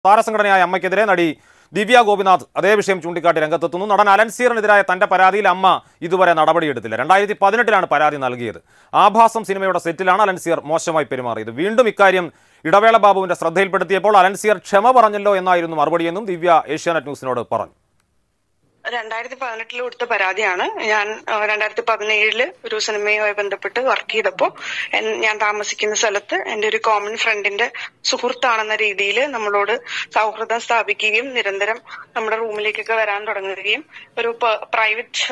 താരസംഘടനയായ അമ്മയ്ക്കെതിരെ നടി ദിവ്യ ഗോപിനാഥ് അതേ വിഷയം ചൂണ്ടിക്കാട്ടി രംഗത്തെത്തുന്നു. നടൻ അലൻസിയറിനെതിരായ തന്റെ പരാതിയിൽ അമ്മ ഇതുവരെ നടപടിയെടുത്തില്ല. 2018 പരാതി നൽകിയത്. ആഭാസം സിനിമയുടെ സെറ്റിലാണ് അലൻസിയർ മോശമായി പെരുമാറിയത്. വീണ്ടും ഇക്കാര്യം ഇടവേള ബാബുവിന്റെ ശ്രദ്ധയിൽപ്പെടുത്തിയപ്പോൾ അലൻസിയർ ക്ഷമ പറഞ്ഞല്ലോ എന്നായിരുന്നു മറുപടിയെന്നും ദിവ്യ ഏഷ്യാനെറ്റ് ന്യൂസിനോട് പറഞ്ഞു. 2018 കൊടുത്ത പരാതിയാണ്. ഞാൻ 2017 ഒരു സിനിമയുമായി ബന്ധപ്പെട്ട് വർക്ക് ചെയ്തപ്പോൾ ഞാൻ താമസിക്കുന്ന സ്ഥലത്ത് എന്റെ ഒരു കോമൺ ഫ്രണ്ടിന്റെ സുഹൃത്താണെന്ന രീതിയിൽ നമ്മളോട് സൗഹൃദം സ്ഥാപിക്കുകയും നിരന്തരം നമ്മുടെ റൂമിലേക്കൊക്കെ വരാൻ തുടങ്ങുകയും ഒരു പ്രൈവറ്റ്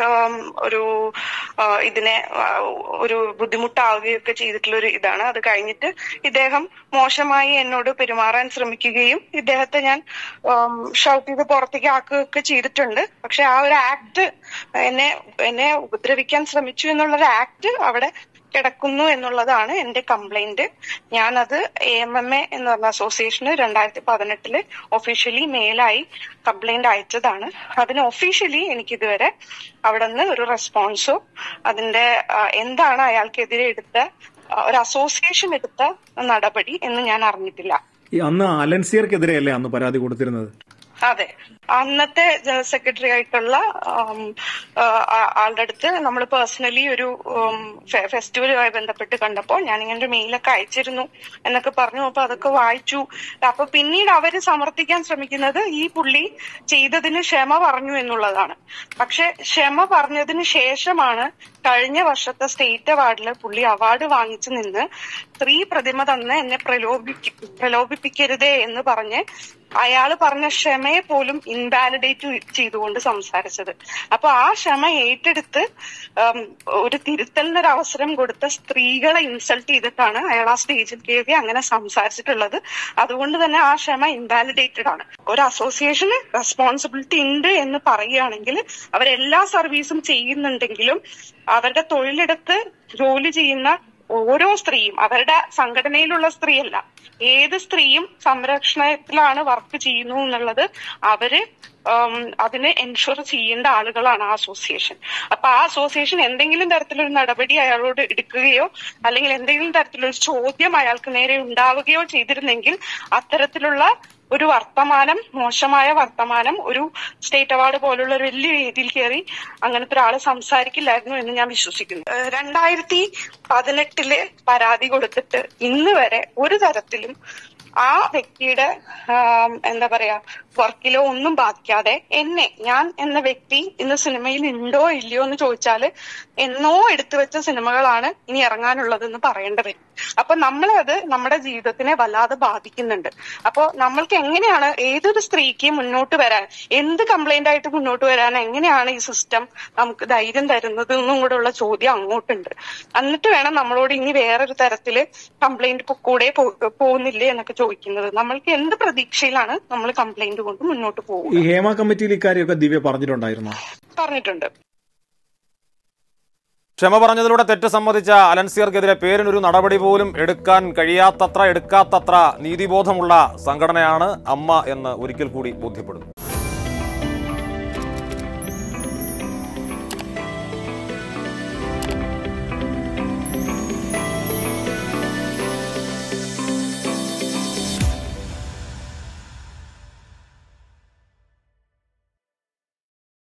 ഇതിനെ ഒരു ബുദ്ധിമുട്ടാവുകയൊക്കെ ചെയ്തിട്ടുള്ള ഒരു ഇതാണ്. അത് കഴിഞ്ഞിട്ട് ഇദ്ദേഹം മോശമായി എന്നോട് പെരുമാറാൻ ശ്രമിക്കുകയും ഇദ്ദേഹത്തെ ഞാൻ ഷൗട്ട് ചെയ്ത് പുറത്തേക്ക് ആക്കുകയൊക്കെ ചെയ്തിട്ടുണ്ട്. പക്ഷെ ആ ഒരു ആക്ട് എന്നെ ഉപദ്രവിക്കാൻ ശ്രമിച്ചു എന്നുള്ളൊരു ആക്ട് അവിടെ കിടക്കുന്നു എന്നുള്ളതാണ് എന്റെ കംപ്ലൈന്റ്. ഞാനത് AMMA എന്ന് പറഞ്ഞ അസോസിയേഷന് 2018 ഒഫീഷ്യലി മെയിലായി കംപ്ലൈന്റ് അയച്ചതാണ്. അതിന് ഒഫീഷ്യലി എനിക്കിതുവരെ അവിടെ നിന്ന് ഒരു റെസ്പോൺസോ അതിന്റെ എന്താണ് അയാൾക്കെതിരെ എടുത്ത ഒരു അസോസിയേഷൻ എടുത്ത നടപടി എന്ന് ഞാൻ അറിഞ്ഞിട്ടില്ല. അന്ന് അലൻസിയർക്കെതിരെയല്ലേ അന്ന് പരാതി കൊടുത്തിരുന്നത്? അതെ, അന്നത്തെ ജനറൽ സെക്രട്ടറി ആയിട്ടുള്ള ആളുടെ അടുത്ത് നമ്മൾ പേഴ്സണലി ഒരു ഫെസ്റ്റിവലുമായി ബന്ധപ്പെട്ട് കണ്ടപ്പോൾ ഞാൻ ഇങ്ങനെ ഒരു മെയിലൊക്കെ അയച്ചിരുന്നു എന്നൊക്കെ പറഞ്ഞു. അപ്പൊ അതൊക്കെ വായിച്ചു. അപ്പൊ പിന്നീട് അവര് സമർത്ഥിക്കാൻ ശ്രമിക്കുന്നത് ഈ പുള്ളി ചെയ്തതിന് ക്ഷമ പറഞ്ഞു എന്നുള്ളതാണ്. പക്ഷെ ക്ഷമ പറഞ്ഞതിന് ശേഷമാണ് കഴിഞ്ഞ വർഷത്തെ സ്റ്റേറ്റ് അവാർഡില് പുള്ളി അവാർഡ് വാങ്ങിച്ചു നിന്ന് സ്ത്രീ പ്രതിമ തന്ന് എന്നെ പ്രലോഭിപ്പിക്കരുതേ എന്ന് പറഞ്ഞ് അയാള് പറഞ്ഞ ക്ഷമയെ പോലും ഇൻവാലിഡേറ്റ് ചെയ്തുകൊണ്ട് സംസാരിച്ചത്. അപ്പൊ ആ ക്ഷമ ഏറ്റെടുത്ത് ഒരു തിരുത്തലിനൊരു അവസരം കൊടുത്ത സ്ത്രീകളെ ഇൻസൾട്ട് ചെയ്തിട്ടാണ് അയാൾ ആ സ്റ്റേജിൽ കയറി അങ്ങനെ സംസാരിച്ചിട്ടുള്ളത്. അതുകൊണ്ട് തന്നെ ആ ക്ഷമ ഇൻവാലിഡേറ്റഡ് ആണ്. ഒരു അസോസിയേഷന് റെസ്പോൺസിബിലിറ്റി ഉണ്ട് എന്ന് പറയുകയാണെങ്കിൽ അവരെല്ലാ സർവീസും ചെയ്യുന്നുണ്ടെങ്കിലും അവരുടെ തൊഴിലിടത്ത് ജോലി ചെയ്യുന്ന ഓരോ സ്ത്രീയും അവരുടെ സംഘടനയിലുള്ള സ്ത്രീയല്ല, ഏത് സ്ത്രീയും സംരക്ഷണത്തിലാണ് വർക്ക് ചെയ്യുന്നു എന്നുള്ളത് അവര് അതിന് എൻഷുർ ചെയ്യേണ്ട ആളുകളാണ് ആ അസോസിയേഷൻ. അപ്പൊ ആ അസോസിയേഷൻ എന്തെങ്കിലും തരത്തിലൊരു നടപടി അയാളോട് എടുക്കുകയോ അല്ലെങ്കിൽ എന്തെങ്കിലും തരത്തിലൊരു ചോദ്യം അയാൾക്ക് നേരെ ഉണ്ടാവുകയോ ചെയ്തിരുന്നെങ്കിൽ അത്തരത്തിലുള്ള ഒരു വർത്തമാനം, മോശമായ വർത്തമാനം ഒരു സ്റ്റേറ്റ് അവാർഡ് പോലുള്ള ഒരു വലിയ വേദിയിൽ കയറി അങ്ങനത്തെ ഒരാള് സംസാരിക്കില്ലായിരുന്നു എന്ന് ഞാൻ വിശ്വസിക്കുന്നു. 2018 പരാതി കൊടുത്തിട്ട് ഇന്ന് വരെ ഒരു തരത്തിലും ആ വ്യക്തിയുടെ എന്താ പറയാ വർക്കിലോ ഒന്നും ബാധിക്കാതെ ഞാൻ എന്ന വ്യക്തി ഇന്ന് സിനിമയിൽ ഉണ്ടോ ഇല്ലയോ എന്ന് ചോദിച്ചാല് എന്നോ എടുത്തു വെച്ച സിനിമകളാണ് ഇനി ഇറങ്ങാനുള്ളതെന്ന് പറയേണ്ടി വരും. അപ്പൊ നമ്മളത് നമ്മുടെ ജീവിതത്തിനെ വല്ലാതെ ബാധിക്കുന്നുണ്ട്. അപ്പൊ നമ്മൾക്ക് എങ്ങനെയാണ് ഏതൊരു സ്ത്രീക്ക് മുന്നോട്ട് വരാൻ, എന്ത് കംപ്ലൈന്റ് ആയിട്ട് മുന്നോട്ട് വരാൻ എങ്ങനെയാണ് ഈ സിസ്റ്റം നമുക്ക് ധൈര്യം തരുന്നത് എന്നും കൂടെ ഉള്ള ചോദ്യം അങ്ങോട്ടുണ്ട്. എന്നിട്ട് വേണം നമ്മളോട് ഇനി വേറൊരു തരത്തില് കംപ്ലൈന്റ് കൂടെ പോകുന്നില്ലേ എന്നൊക്കെ ചോദിക്കുന്നത്. നമ്മൾക്ക് എന്ത് പ്രതീക്ഷയിലാണ് നമ്മൾ കംപ്ലൈന്റ് കൊണ്ട് മുന്നോട്ട് പോകും? ഈ ഹേമ കമ്മിറ്റിയിൽ ഇക്കാര്യമൊക്കെ ദിവ്യ പറഞ്ഞിട്ടുണ്ടായിരുന്നു? പറഞ്ഞിട്ടുണ്ട്. ക്ഷമ പറഞ്ഞതിലൂടെ തെറ്റ് സമ്മതിച്ച അലൻസിയർക്കെതിരെ പേരിനൊരു നടപടി പോലും എടുക്കാത്തത്ര നീതിബോധമുള്ള സംഘടനയാണ് അമ്മ എന്ന് ഒരിക്കൽ കൂടി ബോധ്യപ്പെടുന്നു.